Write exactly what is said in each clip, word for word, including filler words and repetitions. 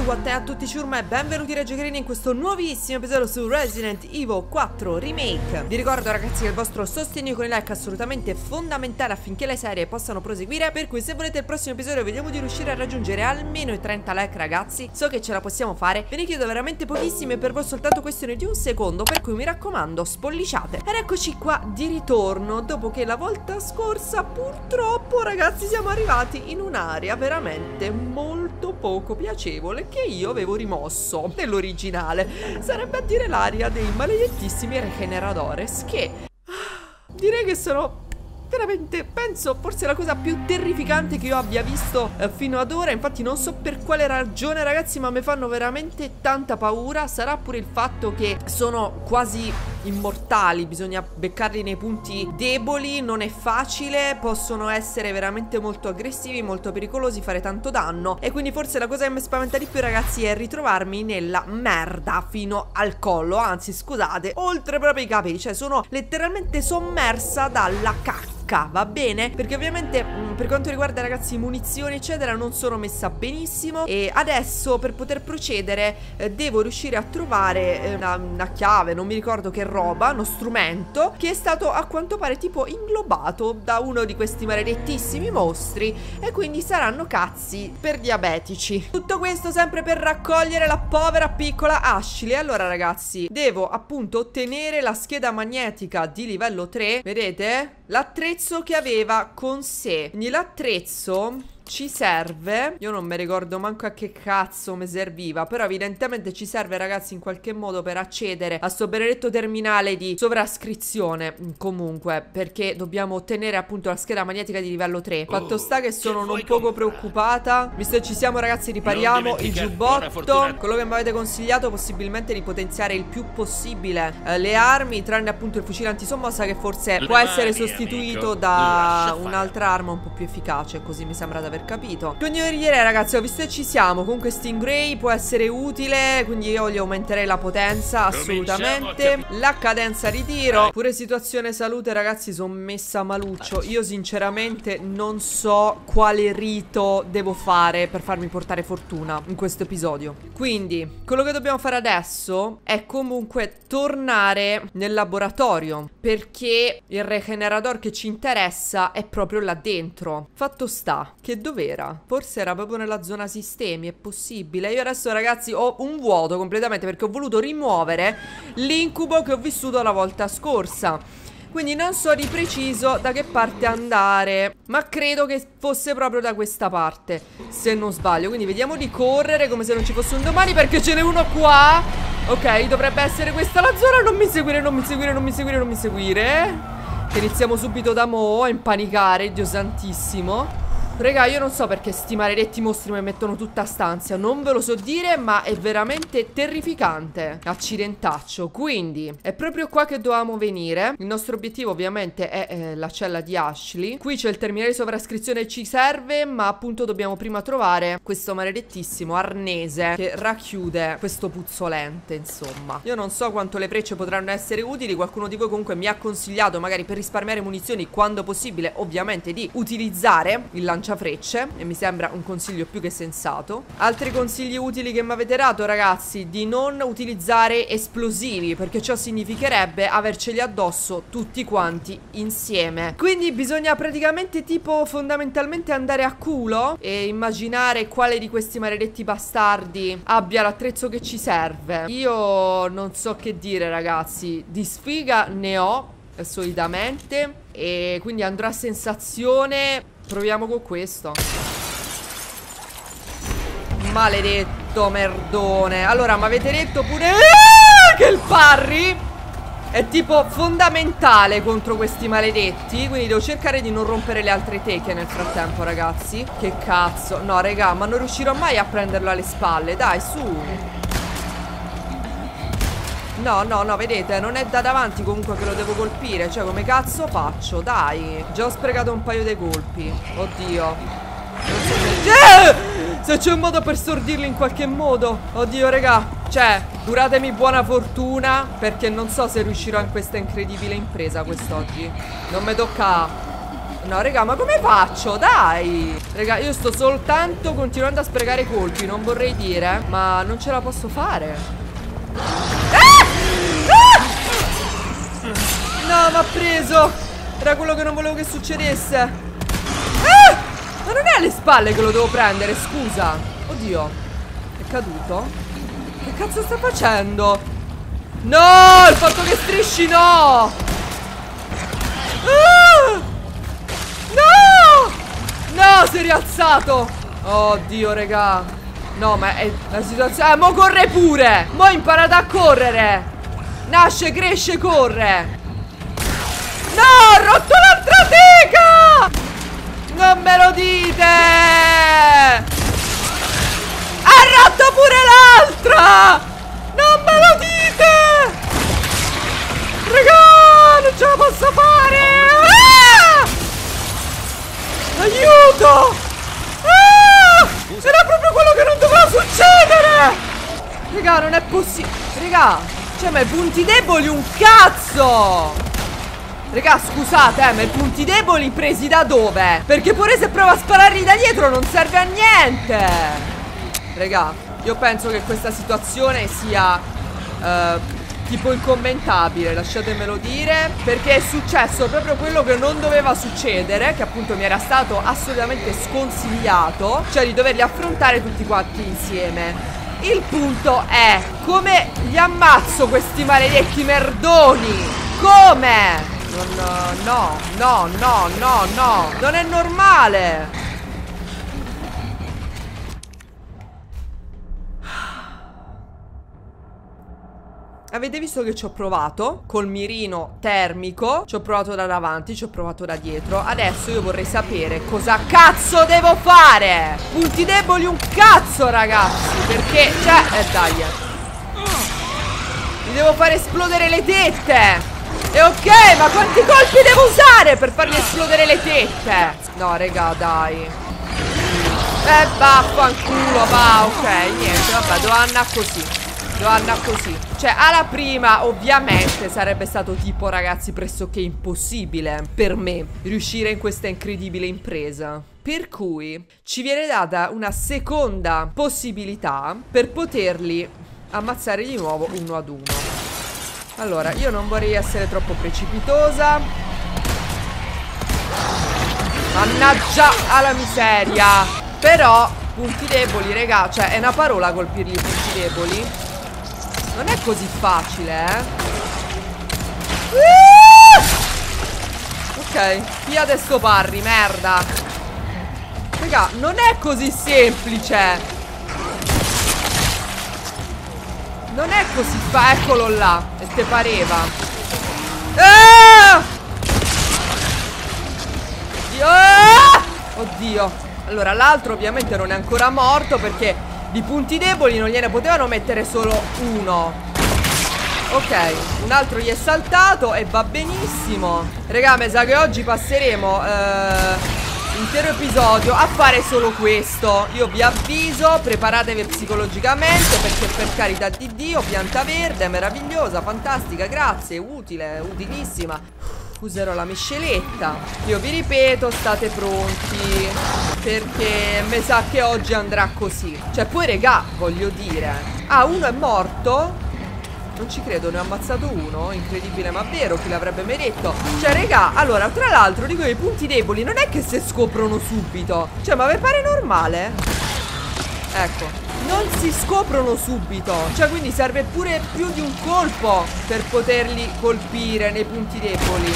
what, e a tutti ciurma e benvenuti Reggiogherini in questo nuovissimo episodio su Resident Evil quattro Remake. Vi ricordo ragazzi che il vostro sostegno con i like è assolutamente fondamentale affinché le serie possano proseguire, per cui se volete il prossimo episodio vediamo di riuscire a raggiungere almeno i trenta like ragazzi. So che ce la possiamo fare, ve ne chiedo veramente pochissimi e per voi soltanto questione di un secondo, per cui mi raccomando spolliciate. Ed eccoci qua di ritorno dopo che la volta scorsa purtroppo ragazzi siamo arrivati in un'area veramente molto poco piacevole che io avevo rimosso nell'originale. Sarebbe a dire l'area dei maledettissimi Regeneradores, che direi che sono veramente, penso, forse la cosa più terrificante che io abbia visto eh, fino ad ora. Infatti non so per quale ragione ragazzi, ma mi fanno veramente tanta paura. Sarà pure il fatto che sono quasi immortali, bisogna beccarli nei punti deboli, non è facile, possono essere veramente molto aggressivi, molto pericolosi, fare tanto danno. E quindi forse la cosa che mi spaventa di più ragazzi è ritrovarmi nella merda fino al collo, anzi scusate, oltre proprio i capelli, cioè sono letteralmente sommersa dalla cacca. Va bene? Perché ovviamente mh, per quanto riguarda ragazzi munizioni eccetera non sono messa benissimo. E adesso per poter procedere eh, devo riuscire a trovare eh, una, una chiave, non mi ricordo che roba, uno strumento che è stato a quanto pare tipo inglobato da uno di questi maledettissimi mostri, e quindi saranno cazzi per diabetici. Tutto questo sempre per raccogliere la povera piccola Ashley. Allora ragazzi, devo appunto ottenere la scheda magnetica di livello tre. Vedete? L'attrezzo che aveva con sé. Quindi l'attrezzo ci serve, io non mi ricordo manco a che cazzo mi serviva, però evidentemente ci serve ragazzi in qualche modo per accedere a sto benedetto terminale di sovrascrizione. Comunque, perché dobbiamo ottenere appunto la scheda magnetica di livello tre. Fatto sta che sono non poco preoccupata. Visto che ci siamo ragazzi, ripariamo il giubbotto. Quello che mi avete consigliato possibilmente di potenziare il più possibile eh, le armi, tranne appunto il fucile antisommossa, che forse può essere sostituito da un'altra arma un po' più efficace, così mi sembra da capito. Quindi io direi ragazzi, ho visto che ci siamo, comunque Stingray può essere utile, quindi io gli aumenterei la potenza assolutamente, la cadenza di tiro. Pure situazione salute ragazzi, sono messa maluccio. Io sinceramente non so quale rito devo fare per farmi portare fortuna in questo episodio. Quindi quello che dobbiamo fare adesso è comunque tornare nel laboratorio, perché il Regenerador che ci interessa è proprio là dentro. Fatto sta che dov'era? Forse era proprio nella zona sistemi, è possibile. Io adesso ragazzi ho un vuoto completamente, perché ho voluto rimuovere l'incubo che ho vissuto la volta scorsa, quindi non so di preciso da che parte andare, ma credo che fosse proprio da questa parte, se non sbaglio. Quindi vediamo di correre come se non ci fosse un domani, perché ce n'è uno qua. Ok, dovrebbe essere questa la zona. Non mi seguire, non mi seguire, non mi seguire, non mi seguire, che iniziamo subito da mo' a impanicare, Dio santissimo. Raga, io non so perché sti maledetti mostri mi mettono tutta stanza, non ve lo so dire, ma è veramente terrificante. Accidentaccio. Quindi è proprio qua che dovevamo venire. Il nostro obiettivo ovviamente è eh, la cella di Ashley. Qui c'è il terminale di sovrascrizione che ci serve, ma appunto dobbiamo prima trovare questo maledettissimo arnese che racchiude questo puzzolente, insomma. Io non so quanto le frecce potranno essere utili. Qualcuno di voi comunque mi ha consigliato, magari per risparmiare munizioni quando possibile, ovviamente, di utilizzare il lanciatore frecce, e mi sembra un consiglio più che sensato. Altri consigli utili che mi avete dato ragazzi: di non utilizzare esplosivi, perché ciò significherebbe averceli addosso tutti quanti insieme. Quindi bisogna praticamente tipo fondamentalmente andare a culo e immaginare quale di questi maledetti bastardi abbia l'attrezzo che ci serve. Io non so che dire ragazzi, di sfiga ne ho solitamente, e quindi andrò a sensazione. Proviamo con questo. Maledetto merdone. Allora, mi avete detto pure ah, che il parry è tipo fondamentale contro questi maledetti, quindi devo cercare di non rompere le altre teche nel frattempo ragazzi. Che cazzo. No raga, ma non riuscirò mai a prenderlo alle spalle. Dai, su. No, no, no, vedete, non è da davanti comunque che lo devo colpire. Cioè, come cazzo faccio? Dai, già ho sprecato un paio di colpi. Oddio. Non so se... se c'è un modo per stordirlo in qualche modo. Oddio, raga. Cioè, duratemi buona fortuna, perché non so se riuscirò in questa incredibile impresa quest'oggi. Non mi tocca No, raga, ma come faccio? Dai! Raga, io sto soltanto continuando a sprecare colpi, non vorrei dire, ma non ce la posso fare. Ah! Ah! No, mi ha preso. Era quello che non volevo che succedesse. Ah! Ma non è alle spalle che lo devo prendere, scusa. Oddio, è caduto? Che cazzo sta facendo? No, il fatto che strisci no. Ah! No! No, si è rialzato. Oddio, raga. No, ma è la situazione. Eh, mo corre pure. Mo imparate a correre. Nasce, cresce, corre. No, ho rotto l'altra teca. Non me lo dite. Ha rotto pure l'altra. Non me lo dite. Raga, non ce la posso fare. Ah! Aiuto. Ah! Era proprio quello che non doveva succedere. Raga, non è possibile. Raga, cioè, ma i punti deboli un cazzo. Raga, scusate, eh, ma i punti deboli presi da dove? Perché pure se provo a spararli da dietro non serve a niente. Raga, io penso che questa situazione sia uh, tipo incommentabile, lasciatemelo dire, perché è successo proprio quello che non doveva succedere, che appunto mi era stato assolutamente sconsigliato, cioè di doverli affrontare tutti quanti insieme. Il punto è, come li ammazzo questi maledetti merdoni? Come? Non, no, no, no, no, no. Non è normale. Avete visto che ci ho provato col mirino termico. Ci ho provato da davanti, ci ho provato da dietro. Adesso io vorrei sapere cosa cazzo devo fare. Punti deboli un cazzo, ragazzi. Perché, cioè, eh dai, mi devo fare esplodere le tette. E ok, ma quanti colpi devo usare per fargli esplodere le tette? No, raga, dai. Eh, vaffanculo, va, ok, niente, vabbè, devo andare così. Devo andare così. Cioè, alla prima, ovviamente, sarebbe stato tipo, ragazzi, pressoché impossibile per me riuscire in questa incredibile impresa. Per cui ci viene data una seconda possibilità per poterli ammazzare di nuovo uno ad uno. Allora, io non vorrei essere troppo precipitosa. Mannaggia alla miseria. Però, punti deboli, raga, cioè è una parola colpirli i punti deboli. Non è così facile, eh. uh! Ok, via de sto parri, merda. Raga, non è così semplice. Non è così fa, eccolo là. E te pareva. Ah! Oddio. Ah! Oddio. Allora, l'altro ovviamente non è ancora morto, perché di punti deboli non gliene potevano mettere solo uno. Ok, un altro gli è saltato e va benissimo. Raga, mi sa che oggi passeremo eh... intero episodio a fare solo questo. Io vi avviso, preparatevi psicologicamente, perché per carità di Dio, pianta verde, meravigliosa, fantastica, grazie, utile, utilissima. Userò la misceletta. Io vi ripeto, state pronti, perché mi sa che oggi andrà così. Cioè, poi regà, voglio dire, ah, uno è morto. Non ci credo, ne ho ammazzato uno. Incredibile ma vero, chi l'avrebbe mai detto. Cioè, raga, allora, tra l'altro, dico che i punti deboli non è che si scoprono subito. Cioè, ma vi pare normale? Ecco, non si scoprono subito. Cioè, quindi serve pure più di un colpo per poterli colpire nei punti deboli.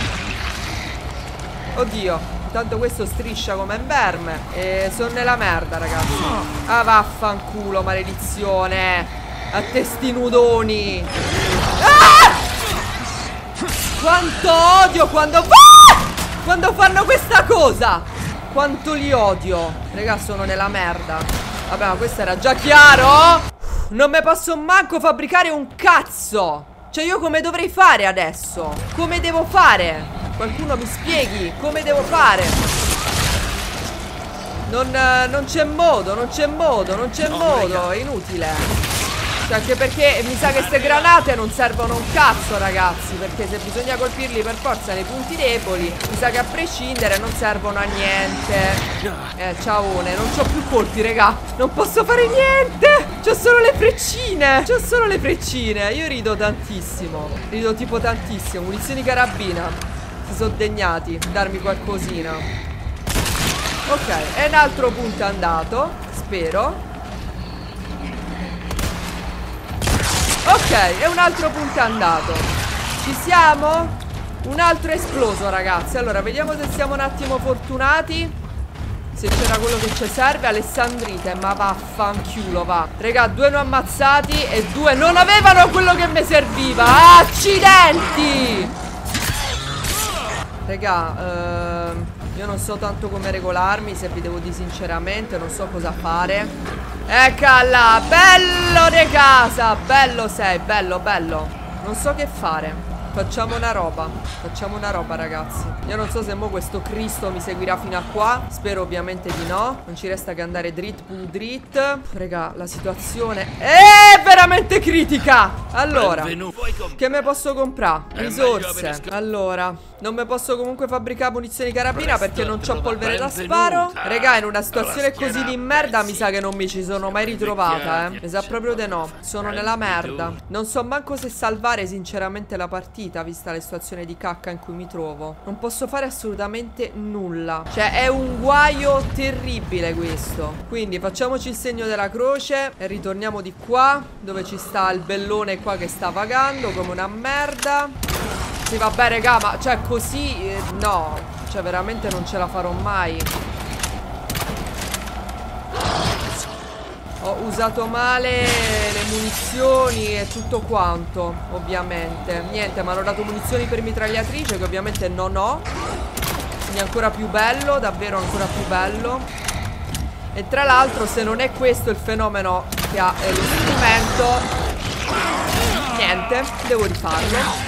Oddio, intanto questo striscia come un verme. E sono nella merda, ragazzi. Ah, vaffanculo, maledizione. A testi nudoni. Ah! Quanto odio quando ah! quando fanno questa cosa. Quanto li odio. Raga, sono nella merda. Vabbè, ma questo era già chiaro. Non mi posso manco fabbricare un cazzo. Cioè, io come dovrei fare adesso? Come devo fare? Qualcuno mi spieghi come devo fare? Non, non c'è modo, non c'è modo, non c'è modo. È inutile. Cioè, anche perché mi sa che ste granate non servono un cazzo, ragazzi. Perché se bisogna colpirli per forza nei punti deboli, mi sa che a prescindere non servono a niente. Eh, ciaone, non c'ho più colpi, raga. Non posso fare niente. C'ho solo le freccine. C'ho solo le freccine. Io rido tantissimo. Rido tipo tantissimo. Munizioni carabina. Si sono degnati di darmi qualcosina. Ok, e un altro punto è andato. Spero. Ok, e un altro punto è andato. Ci siamo? Un altro esploso, ragazzi. Allora, vediamo se siamo un attimo fortunati. Se c'era quello che ci serve. Alessandrite, ma vaffanculo, va. Raga, due non ammazzati e due non avevano quello che mi serviva. Accidenti! Raga, ehm, io non so tanto come regolarmi, se vi devo dire sinceramente. Non so cosa fare. Eccola, bello de casa. Bello sei, bello, bello. Non so che fare. Facciamo una roba. Facciamo una roba, ragazzi. Io non so se mo questo Cristo mi seguirà fino a qua. Spero ovviamente di no. Non ci resta che andare drit pu drit. Raga, la situazione è veramente critica. Allora, che me posso comprare? Risorse. Allora, non mi posso comunque fabbricare munizioni carabina perché non c'ho polvere da sparo. Raga, in una situazione così di merda mi sa che non mi ci sono mai ritrovata, eh. Mi sa proprio di no. Sono nella merda. Non so manco se salvare sinceramente la partita, vista la situazione di cacca in cui mi trovo. Non posso fare assolutamente nulla. Cioè, è un guaio terribile questo. Quindi facciamoci il segno della croce e ritorniamo di qua, dove ci sta il bellone qua che sta vagando come una merda. Sì, vabbè, raga, ma cioè così eh, no. Cioè veramente non ce la farò mai. Ho usato male le munizioni e tutto quanto, ovviamente. Niente, mi hanno dato munizioni per mitragliatrice che ovviamente non ho. Quindi ancora più bello, davvero ancora più bello. E tra l'altro, se non è questo il fenomeno che ha eh, lo strumento, niente, devo rifarlo.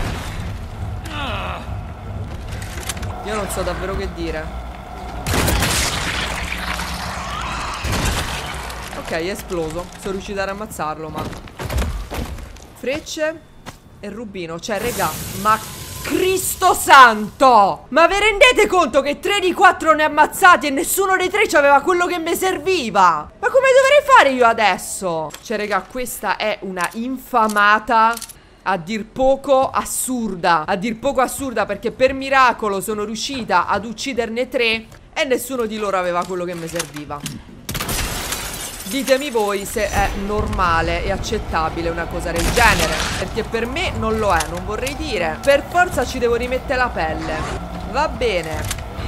Io non so davvero che dire. Ok, è esploso. Sono riuscita ad ammazzarlo, ma frecce e rubino. Cioè, regà, ma Cristo santo! Ma vi rendete conto che tre di quattro ne ammazzati e nessuno dei tre aveva quello che mi serviva? Ma come dovrei fare io adesso? Cioè, regà, questa è una infamata a dir poco assurda. A dir poco assurda, perché per miracolo sono riuscita ad ucciderne tre e nessuno di loro aveva quello che mi serviva. Ditemi voi se è normale e accettabile una cosa del genere, perché per me non lo è, non vorrei dire. Per forza ci devo rimettere la pelle. Va bene.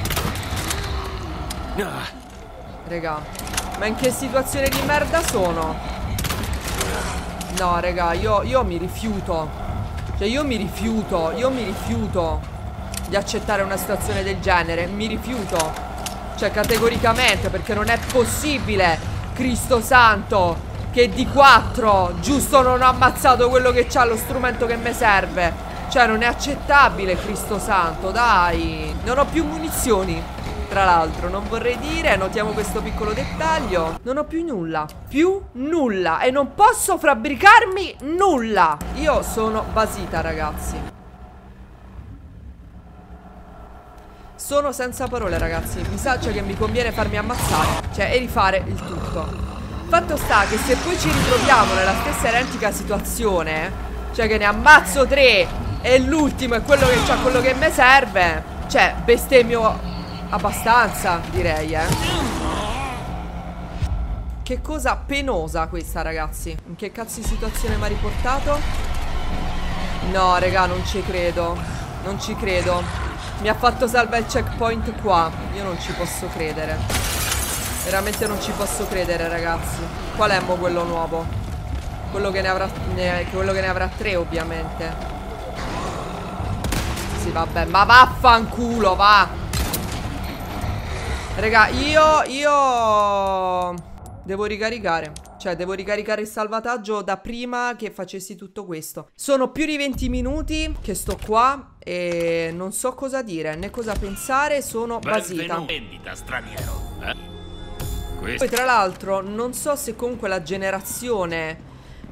Regà, ma in che situazione di merda sono? No, raga, io, io mi rifiuto. Cioè, io mi rifiuto. Io mi rifiuto di accettare una situazione del genere. Mi rifiuto. Cioè, categoricamente, perché non è possibile, Cristo santo, che di quattro giusto non ho ammazzato quello che c'ha lo strumento che mi serve. Cioè, non è accettabile, Cristo santo, dai. Non ho più munizioni. Tra l'altro, non vorrei dire, notiamo questo piccolo dettaglio. Non ho più nulla. Più nulla. E non posso fabbricarmi nulla. Io sono basita, ragazzi. Sono senza parole, ragazzi. Mi sa cioè che mi conviene farmi ammazzare. Cioè, e rifare il tutto. Fatto sta che se poi ci ritroviamo nella stessa identica situazione, cioè che ne ammazzo tre e l'ultimo è quello che c'ha quello che mi serve, cioè, bestemmio abbastanza, direi, eh. Che cosa penosa questa, ragazzi. In che cazzo di situazione mi ha riportato? No, raga, non ci credo. Non ci credo. Mi ha fatto salvare il checkpoint qua. Io non ci posso credere. Veramente non ci posso credere, ragazzi. Qual è mo quello nuovo? Quello che ne avrà ne, quello che ne avrà tre, ovviamente. Sì, vabbè, ma vaffanculo, va. Raga, io, io devo ricaricare. Cioè, devo ricaricare il salvataggio da prima che facessi tutto questo. Sono più di venti minuti che sto qua e non so cosa dire, né cosa pensare, sono basita. Vendita, straniero. Eh? Poi tra l'altro non so se comunque la generazione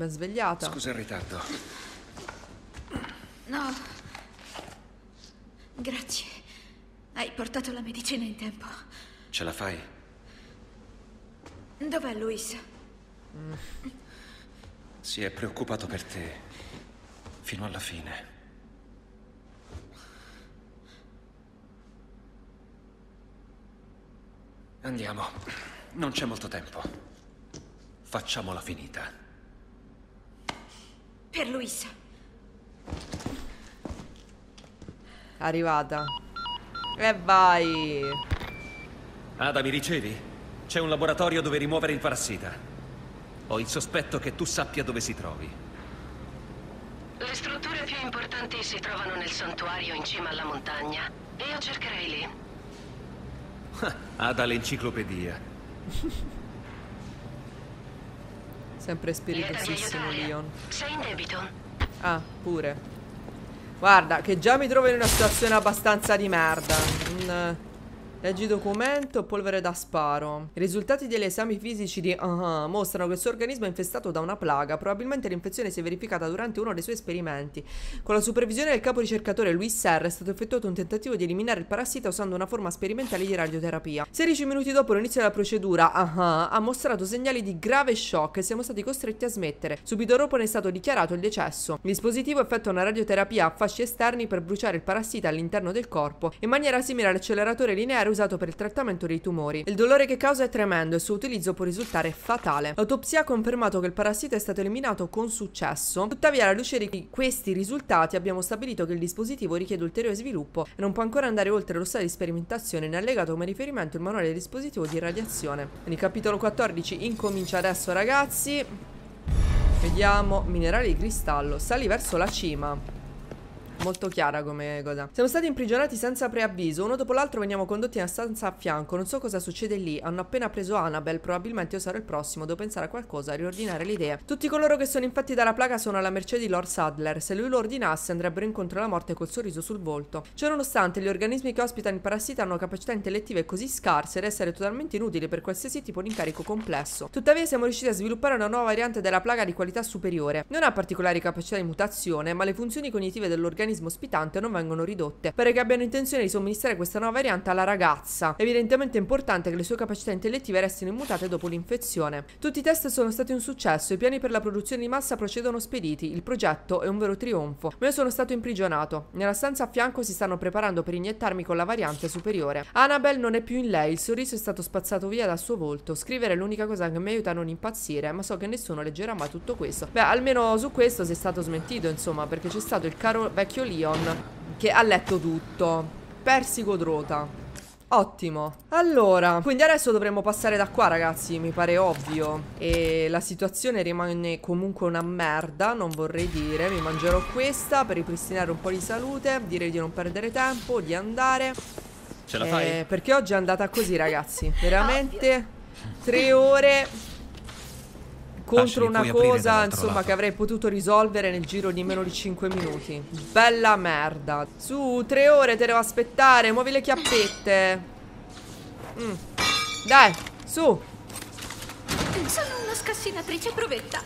Ben svegliata. Scusa il ritardo. No. Grazie. Hai portato la medicina in tempo. Ce la fai? Dov'è Luis? Mm. Si è preoccupato per te. Fino alla fine. Andiamo. Non c'è molto tempo. Facciamola finita. Per Luis. Arrivata. E vai. Ada, mi ricevi? C'è un laboratorio dove rimuovere il parassita. Ho il sospetto che tu sappia dove si trovi. Le strutture più importanti si trovano nel santuario in cima alla montagna. E io cercherei lì. Ada l'enciclopedia. Sempre spiritosissimo Leon. Sei in debito? Ah, pure. Guarda, che già mi trovo in una situazione abbastanza di merda. Un... Leggi documento, polvere da sparo. I risultati degli esami fisici di uh-huh mostrano che il suo organismo è infestato da una plaga. Probabilmente l'infezione si è verificata durante uno dei suoi esperimenti. Con la supervisione del capo ricercatore Luis Serra è stato effettuato un tentativo di eliminare il parassita usando una forma sperimentale di radioterapia. sedici minuti dopo l'inizio della procedura, uh-huh ha mostrato segnali di grave shock e siamo stati costretti a smettere. Subito dopo ne è stato dichiarato il decesso. Il dispositivo effettua una radioterapia a fasci esterni per bruciare il parassita all'interno del corpo, in maniera simile all'acceleratore lineare usato per il trattamento dei tumori. Il dolore che causa è tremendo e il suo utilizzo può risultare fatale. L'autopsia ha confermato che il parassita è stato eliminato con successo. Tuttavia, alla luce di questi risultati, abbiamo stabilito che il dispositivo richiede ulteriore sviluppo e non può ancora andare oltre lo stadio di sperimentazione. Ne ha allegato come riferimento il manuale del dispositivo di irradiazione. Quindi capitolo quattordici incomincia adesso, ragazzi. Vediamo. Minerali di cristallo. Sali verso la cima. Molto chiara come cosa. Siamo stati imprigionati senza preavviso. Uno dopo l'altro veniamo condotti in una stanza a fianco. Non so cosa succede lì. Hanno appena preso Annabelle. Probabilmente io sarò il prossimo. Devo pensare a qualcosa, a riordinare le idee. Tutti coloro che sono infetti dalla plaga sono alla mercé di Lord Sadler. Se lui lo ordinasse andrebbero incontro alla morte col sorriso sul volto. Ciononostante, gli organismi che ospitano il parassita hanno capacità intellettive così scarse da essere totalmente inutili per qualsiasi tipo di incarico complesso. Tuttavia siamo riusciti a sviluppare una nuova variante della plaga di qualità superiore. Non ha particolari capacità di mutazione, ma le funzioni cognitive dell'organismo ospitante non vengono ridotte. Pare che abbiano intenzione di somministrare questa nuova variante alla ragazza. Evidentemente è importante che le sue capacità intellettive restino immutate dopo l'infezione. Tutti i test sono stati un successo, i piani per la produzione di massa procedono spediti, il progetto è un vero trionfo. Ma io sono stato imprigionato. Nella stanza a fianco si stanno preparando per iniettarmi con la variante superiore. Annabelle non è più in lei, il sorriso è stato spazzato via dal suo volto. Scrivere è l'unica cosa che mi aiuta a non impazzire, ma so che nessuno leggerà mai tutto questo. Beh, almeno su questo sei stato smentito, insomma, perché c'è stato il caro vecchio Leon che ha letto tutto. Persico-drota. Ottimo. Allora, quindi adesso dovremmo passare da qua, ragazzi, mi pare ovvio. E la situazione rimane comunque una merda, non vorrei dire. Mi mangerò questa per ripristinare un po' di salute. Direi di non perdere tempo, di andare. Ce la fai? Eh, perché oggi è andata così, ragazzi. Veramente tre ore contro una cosa, insomma, che avrei potuto risolvere nel giro di meno di cinque minuti. Bella merda. Su, tre ore te devo aspettare. Muovi le chiappette. mm. Dai, su. Sono una scassinatrice provetta.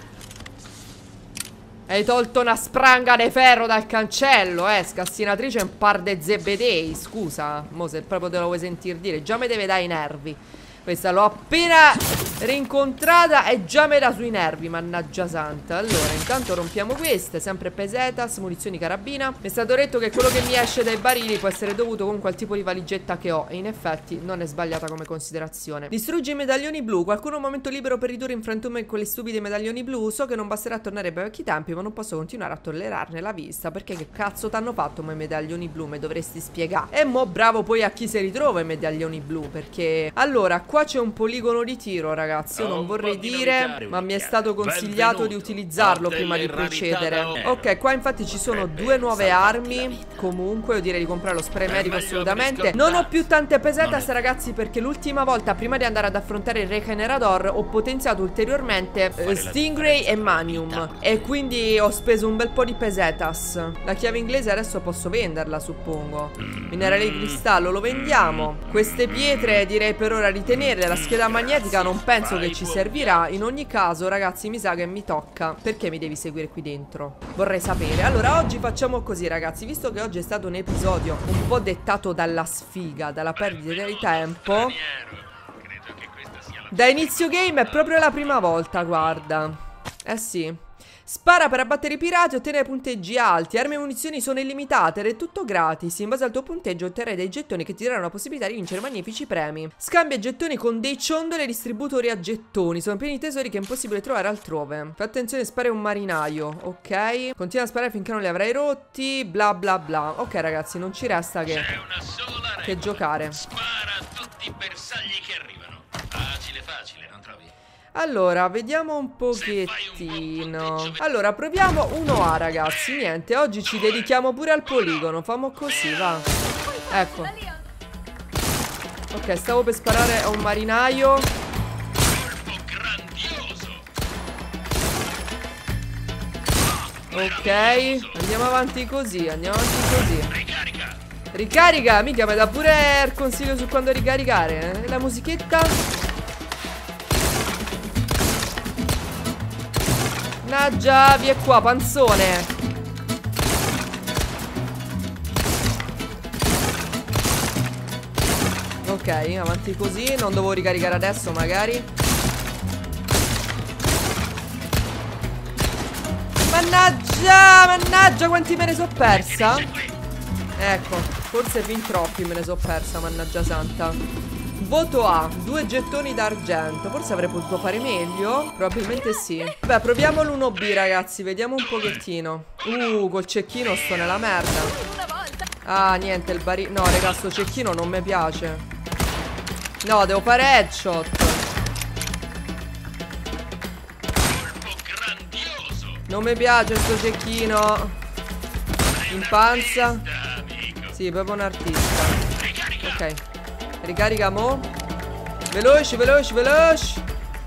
Hai tolto una spranga di ferro dal cancello, eh. Scassinatrice è un par de zebedei. Scusa, mo se proprio te lo vuoi sentir dire. Già mi deve dare i nervi. Questa l'ho appena rincontrata e già me da sui nervi, mannaggia santa. Allora, intanto rompiamo queste, sempre pesetas, munizioni carabina. Mi è stato detto che quello che mi esce dai barili può essere dovuto comunque al tipo di valigetta che ho, e in effetti non è sbagliata come considerazione. Distruggi i medaglioni blu. Qualcuno ha un momento libero per ridurre in frantume quelle stupide medaglioni blu? So che non basterà tornare ai vecchi tempi, ma non posso continuare a tollerarne la vista. Perché che cazzo t'hanno fatto i medaglioni blu? Me dovresti spiegare. E mo bravo poi a chi si ritrova i medaglioni blu, perché allora qua c'è un poligono di tiro, ragazzi. Io non vorrei dire, ma mi è stato consigliato di utilizzarlo prima di procedere. Ok, qua infatti ci sono due nuove armi. Comunque io direi di comprare lo spray medico assolutamente. Non ho più tante pesetas, ragazzi, perché l'ultima volta, prima di andare ad affrontare il Regenerador, ho potenziato ulteriormente eh, Stingray e Manium, e quindi ho speso un bel po' di pesetas. La chiave inglese adesso posso venderla, suppongo. Minerale di cristallo lo vendiamo. Queste pietre direi per ora di tenerle. La scheda magnetica non penso penso che ci servirà. In ogni caso, ragazzi, mi sa che mi tocca. Perché mi devi seguire qui dentro? Vorrei sapere. Allora, oggi facciamo così, ragazzi. Visto che oggi è stato un episodio un po' dettato dalla sfiga, dalla perdita di tempo, da inizio game è proprio la prima volta, guarda. Eh sì. Spara per abbattere i pirati e ottenere punteggi alti. Armi e munizioni sono illimitate ed è tutto gratis. In base al tuo punteggio otterrai dei gettoni che ti daranno la possibilità di vincere magnifici premi. Scambia gettoni con dei ciondoli e distributori a gettoni. Sono pieni di tesori che è impossibile trovare altrove. Fai attenzione, spara un marinaio. Ok. Continua a sparare finché non li avrai rotti. Bla bla bla. Ok, ragazzi, non ci resta che, che giocare. Spara a tutti i bersagli che arrivano. Facile, facile, non trovi? Allora, vediamo un pochettino. Allora, proviamo uno A, ragazzi. Niente, oggi ci dedichiamo pure al poligono. Famo così, va. Ecco. Ok, stavo per sparare a un marinaio. Ok, andiamo avanti così, andiamo avanti così. Ricarica, mica mi dà pure il consiglio su quando ricaricare, eh? La musichetta. Naggia, via qua, panzone. Ok, avanti così. Non devo ricaricare adesso, magari. Mannaggia, mannaggia, quanti me ne so persa. Ecco, forse fin troppi me ne so persa, mannaggia santa. Voto A, due gettoni d'argento. Forse avrei potuto fare meglio. Probabilmente sì. Beh, proviamo l'uno B, ragazzi. Vediamo un pochettino. Uh, col cecchino sto nella merda. Ah, niente, il barino. No, raga, sto cecchino non mi piace. No, devo fare headshot. Non mi piace sto cecchino. In panza. Sì, proprio un artista. Ok. Ricarica mo. Veloci, veloci, veloci.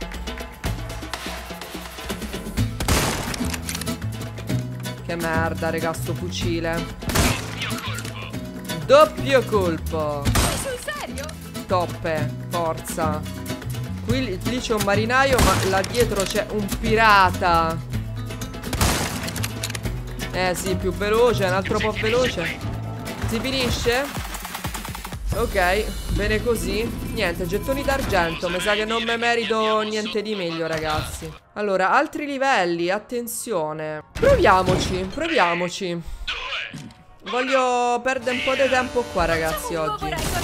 Che merda, raga, sto fucile. Doppio colpo. Sul serio? Toppe, forza. Qui lì c'è un marinaio, ma là dietro c'è un pirata. Eh sì, più veloce, un altro po' veloce. Si finisce? Ok, bene così. Niente, gettoni d'argento. Mi sa che non me merito niente di meglio, ragazzi. Allora, altri livelli, attenzione. Proviamoci, proviamoci. Voglio perdere un po' di tempo qua, ragazzi, oggi.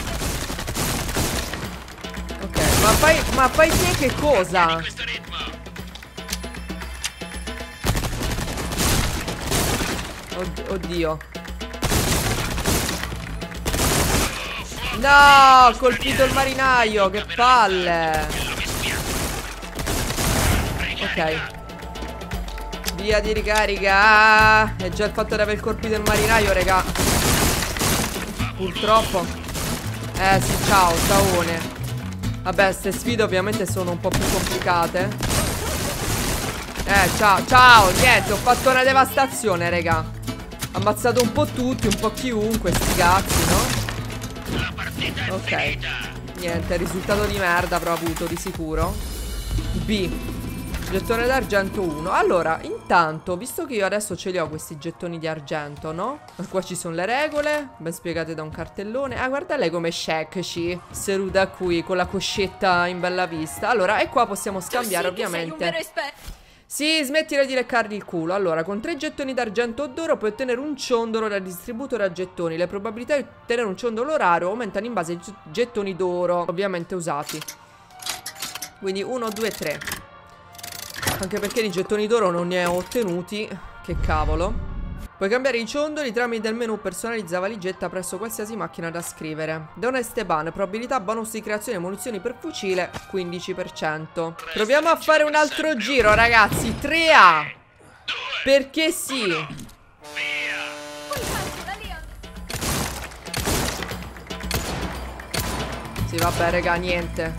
Ok, ma fai, ma fai te che cosa? Od- oddio. No, ho colpito il marinaio, che palle. Ok. Via di ricarica. È già il fatto di aver colpito il marinaio, raga. Purtroppo. Eh sì, ciao, ciaone. Vabbè, ste sfide ovviamente sono un po' più complicate. Eh, ciao, ciao. Niente, ho fatto una devastazione, raga. Ho ammazzato un po' tutti, un po' chiunque, sti cazzi, no? Ok. Niente, risultato di merda avrò avuto di sicuro. B. Gettone d'argento uno. Allora, intanto, visto che io adesso ce li ho questi gettoni di argento, no? Qua ci sono le regole, ben spiegate da un cartellone. Ah, guarda lei come Shekci, seduta qui con la coscetta in bella vista. Allora, e qua possiamo scambiare, ovviamente. Sì, smettila di leccargli il culo. Allora, con tre gettoni d'argento o d'oro puoi ottenere un ciondolo da distributore a gettoni. Le probabilità di ottenere un ciondolo raro aumentano in base ai gettoni d'oro ovviamente usati. Quindi uno, due, tre. Anche perché di gettoni d'oro non ne ho ottenuti. Che cavolo. Puoi cambiare i ciondoli tramite il menu personalizza valigetta presso qualsiasi macchina da scrivere. Don Esteban, probabilità bonus di creazione munizioni per fucile quindici per cento. Proviamo a fare un altro giro, ragazzi. tre A. Perché sì. Sì, vabbè, raga, niente.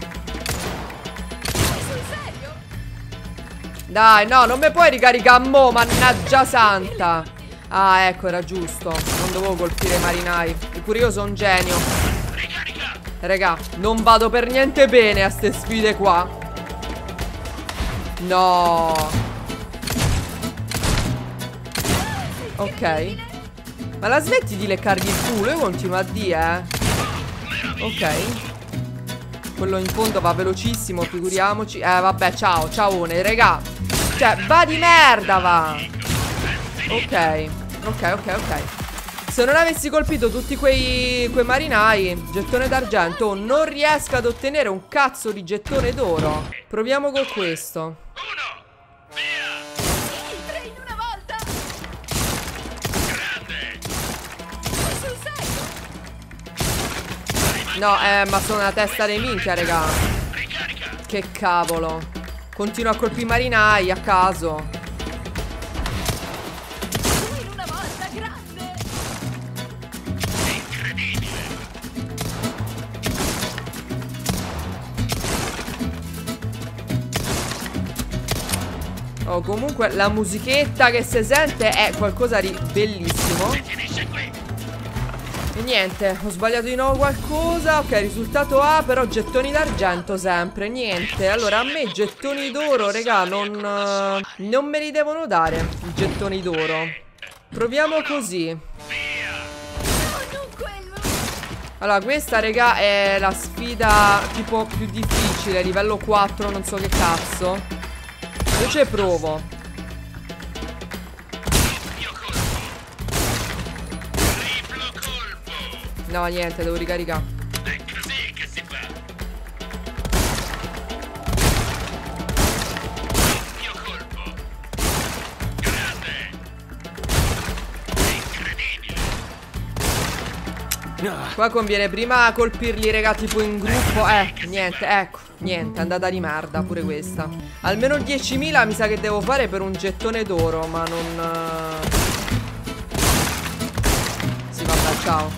Dai, no, non mi puoi ricaricare mo, mannaggia santa. Ah, ecco, era giusto. Non dovevo colpire i marinai. Eppure io sono un genio. Raga, non vado per niente bene a ste sfide qua. No. Ok. Ma la smetti di leccargli il culo? Io continuo a dire, eh. Ok. Quello in fondo va velocissimo, figuriamoci. Eh vabbè, ciao, ciaone, regà. Cioè, va di merda, va. Ok. Ok, ok, ok. Se non avessi colpito tutti quei, quei marinai, gettone d'argento, non riesco ad ottenere un cazzo di gettone d'oro. Proviamo con questo. Tre in una volta. Sul serio? No, eh, ma sono una testa di minchia, raga. Che cavolo. Continuo a colpire i marinai a caso. In una volta, grande. Oh, comunque la musichetta che si sente è qualcosa di bellissimo. E niente, ho sbagliato di nuovo qualcosa. Ok, risultato A, però gettoni d'argento sempre. Niente, allora a me gettoni d'oro, regà, non, uh, non me li devono dare i gettoni d'oro. Proviamo così. No, non quello. Allora, questa, regà, è la sfida tipo più difficile, livello quattro, non so che cazzo. Io ci provo. No, niente, devo ricaricare. È così che si fa. Mio colpo. Grande. Incredibile. No. Qua conviene prima colpirli, raga, tipo in gruppo. Eh, niente, ecco, niente, è andata di merda pure questa. Almeno diecimila mi sa che devo fare per un gettone d'oro, ma non... Sì, vabbè, ciao.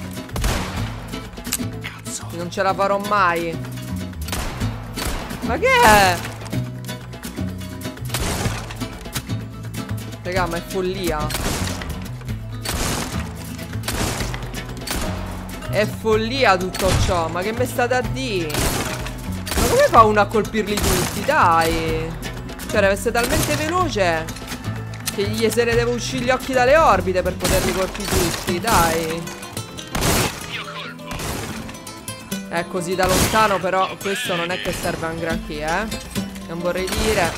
Non ce la farò mai. Ma che è? Raga, ma è follia. È follia tutto ciò. Ma che me state a dire? Ma come fa uno a colpirli tutti? Dai. Cioè deve essere talmente veloce che gli se ne deve uscire gli occhi dalle orbite per poterli colpire tutti. Dai. È così da lontano, però questo non è che serve a un granché, eh. Non vorrei dire.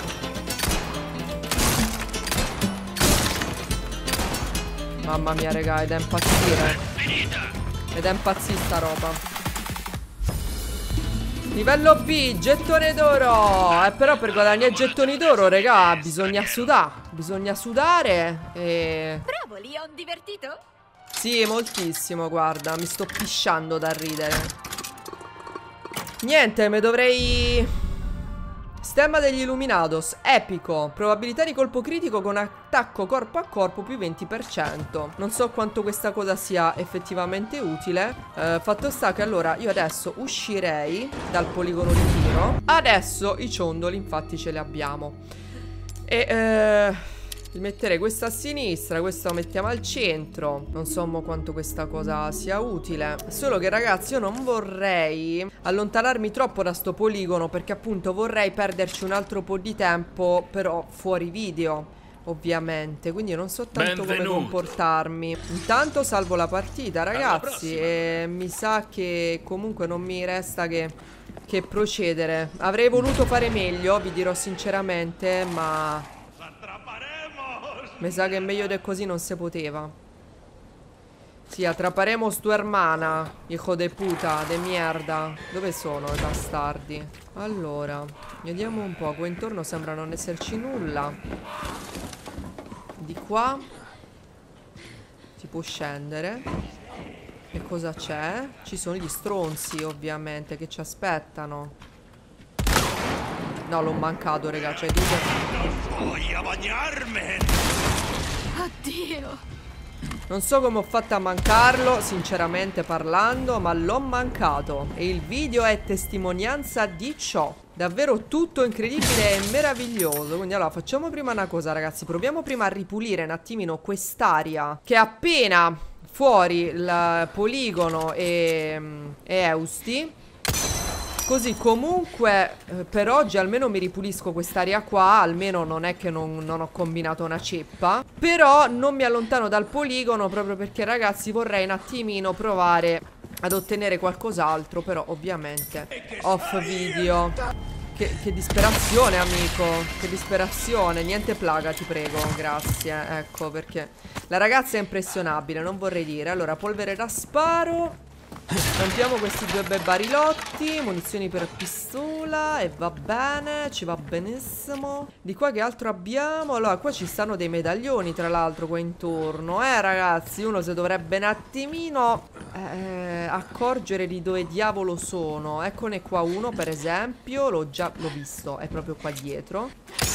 Mamma mia, raga, ed è impazzire. Ed è impazzire sta roba. Livello B, gettone d'oro. Eh, però per guadagnare gettoni d'oro, raga, bisogna sudare. Bisogna sudare e... Bravo, Leon, divertito? Sì, moltissimo, guarda, mi sto pisciando da ridere. Niente, me dovrei... Stemma degli Illuminados, epico. Probabilità di colpo critico con attacco corpo a corpo più venti per cento. Non so quanto questa cosa sia effettivamente utile. eh, Fatto sta che allora io adesso uscirei dal poligono di tiro. Adesso i ciondoli infatti ce li abbiamo. E eh... metterei questo a sinistra, questo lo mettiamo al centro. Non so mo quanto questa cosa sia utile. Solo che ragazzi io non vorrei allontanarmi troppo da sto poligono, perché appunto vorrei perderci un altro po' di tempo, però fuori video ovviamente. Quindi non so tanto Benvenuto. come comportarmi. Intanto salvo la partita, ragazzi, e mi sa che comunque non mi resta che che procedere. Avrei voluto fare meglio, vi dirò sinceramente, ma mi sa che meglio di così non si poteva. Sì, atraparemos tu hermana, hijo de puta, de mierda. Dove sono i bastardi? Allora, vediamo un po'. Qua intorno sembra non esserci nulla. Di qua si può scendere. E cosa c'è? Ci sono gli stronzi, ovviamente, che ci aspettano. No, l'ho mancato, raga. Cioè, dice... Voglio bagnarmi. Oddio. Non so come ho fatto a mancarlo, sinceramente parlando, ma l'ho mancato. E il video è testimonianza di ciò. Davvero tutto incredibile e meraviglioso. Quindi allora facciamo prima una cosa, ragazzi. Proviamo prima a ripulire un attimino quest'aria, che è appena fuori il poligono e, e Eusti. Così comunque eh, per oggi almeno mi ripulisco quest'area qua. Almeno non è che non, non ho combinato una ceppa. Però non mi allontano dal poligono, proprio perché ragazzi vorrei un attimino provare ad ottenere qualcos'altro. Però ovviamente off video. Che, che disperazione amico. Che disperazione. Niente plaga ti prego. Grazie. Ecco perché la ragazza è impressionabile, non vorrei dire. Allora polvere da sparo. Campiamo questi due bei barilotti. Munizioni per pistola. E va bene, ci va benissimo. Di qua che altro abbiamo? Allora qua ci stanno dei medaglioni tra l'altro qua intorno. Eh ragazzi, uno si dovrebbe un attimino eh, accorgere di dove diavolo sono. Eccone qua uno per esempio. L'ho già l'ho visto, è proprio qua dietro.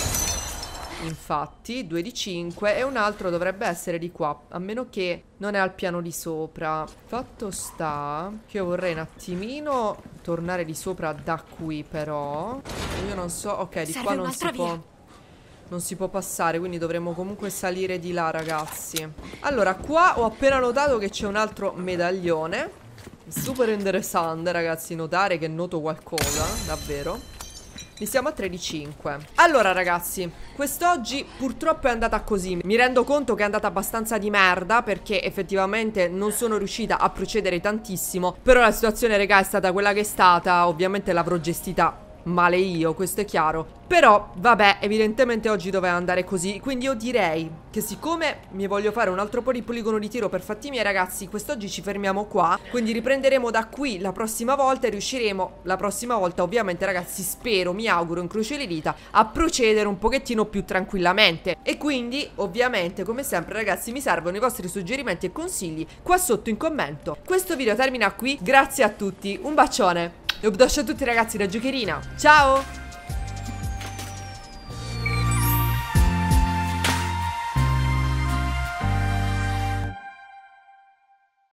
Infatti due di cinque. E un altro dovrebbe essere di qua, a meno che non è al piano di sopra. Fatto sta che io vorrei un attimino tornare di sopra da qui. Però io non so. Ok, di Serve qua non si un'altra può via. Non si può passare, quindi dovremmo comunque salire di là ragazzi. Allora qua ho appena notato che c'è un altro medaglione. Super interessante ragazzi notare che noto qualcosa. Davvero. Ne siamo a tre di cinque. Allora ragazzi, quest'oggi purtroppo è andata così. Mi rendo conto che è andata abbastanza di merda, perché effettivamente non sono riuscita a procedere tantissimo. Però la situazione raga è stata quella che è stata. Ovviamente l'avrò gestita male io, questo è chiaro. Però vabbè, evidentemente oggi doveva andare così. Quindi io direi che siccome mi voglio fare un altro po' di poligono di tiro per fatti miei ragazzi, quest'oggi ci fermiamo qua. Quindi riprenderemo da qui la prossima volta. E riusciremo la prossima volta ovviamente ragazzi, spero, mi auguro, incrocio le dita, a procedere un pochettino più tranquillamente. E quindi ovviamente come sempre ragazzi mi servono i vostri suggerimenti e consigli qua sotto in commento. Questo video termina qui, grazie a tutti, un bacione e un bacio a tutti ragazzi da Giocherina. Ciao!